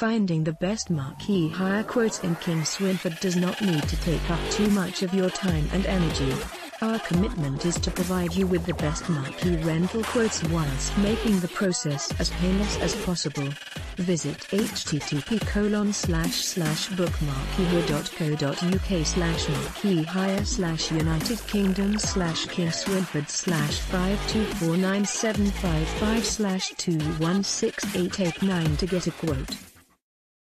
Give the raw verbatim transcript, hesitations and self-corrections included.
Finding the best Marquee hire quotes in Kingswinford does not need to take up too much of your time and energy. Our commitment is to provide you with the best Marquee rental quotes whilst making the process as painless as possible. Visit http colon slash slash bookmarquee.co.uk slash marquee hire slash United Kingdom slash Kingswinford slash five two four nine seven five five slash two one six eight eight nine to get a quote.